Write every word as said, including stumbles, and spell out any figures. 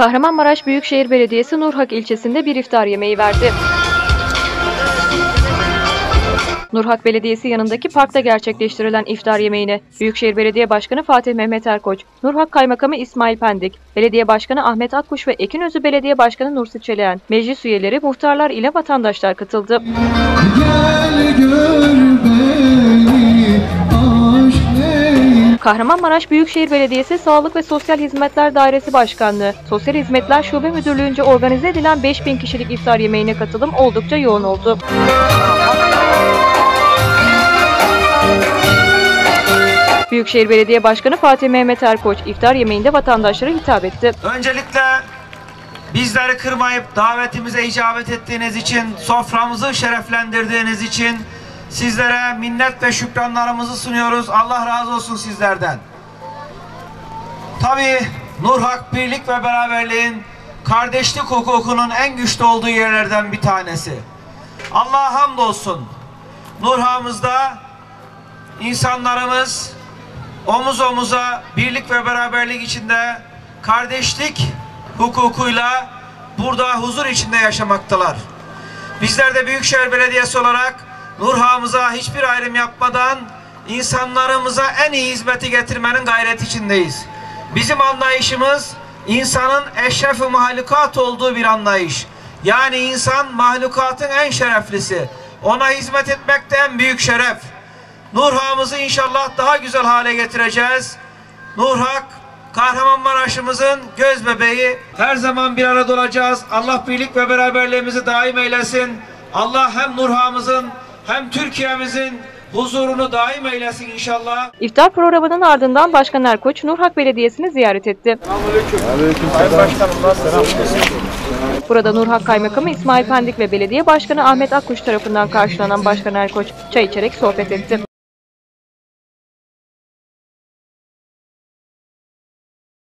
Kahramanmaraş Büyükşehir Belediyesi Nurhak ilçesinde bir iftar yemeği verdi. Nurhak Belediyesi yanındaki parkta gerçekleştirilen iftar yemeğine Büyükşehir Belediye Başkanı Fatih Mehmet Erkoç, Nurhak Kaymakamı İsmail Pendik, Belediye Başkanı Ahmet Akkuş ve Ekinözü Belediye Başkanı Nursi Çeleğen, meclis üyeleri, muhtarlar ile vatandaşlar katıldı. Gel gör beni, aşk Kahramanmaraş Büyükşehir Belediyesi Sağlık ve Sosyal Hizmetler Dairesi Başkanlığı, Sosyal Hizmetler Şube Müdürlüğü'nce organize edilen beş bin kişilik iftar yemeğine katılım oldukça yoğun oldu. Büyükşehir Belediye Başkanı Fatih Mehmet Erkoç iftar yemeğinde vatandaşlara hitap etti. Öncelikle bizleri kırmayıp davetimize icabet ettiğiniz için, soframızı şereflendirdiğiniz için sizlere minnet ve şükranlarımızı sunuyoruz. Allah razı olsun sizlerden. Tabii Nurhak birlik ve beraberliğin, kardeşlik hukukunun en güçlü olduğu yerlerden bir tanesi. Allah'a hamdolsun. Nurhak'ımızda insanlarımız omuz omuza birlik ve beraberlik içinde, kardeşlik hukukuyla burada huzur içinde yaşamaktalar. Bizler de Büyükşehir Belediyesi olarak Nurhak'ımıza hiçbir ayrım yapmadan insanlarımıza en iyi hizmeti getirmenin gayreti içindeyiz. Bizim anlayışımız insanın eşref-i mahlukat olduğu bir anlayış. Yani insan mahlukatın en şereflisi. Ona hizmet etmek de en büyük şeref. Nurhak'ımızı inşallah daha güzel hale getireceğiz. Nurhak, Kahramanmaraş'ımızın göz bebeği. Her zaman bir arada olacağız. Allah birlik ve beraberliğimizi daim eylesin. Allah hem Nurhak'ımızın hem Türkiye'mizin huzurunu daim eylesin inşallah. İftar programının ardından Başkan Erkoç, Nurhak Belediyesi'ni ziyaret etti. Aleyküm. Aleyküm. Burada Nurhak Kaymakamı İsmail Pendik ve Belediye Başkanı Ahmet Akkuş tarafından karşılanan Başkan Erkoç çay içerek sohbet etti.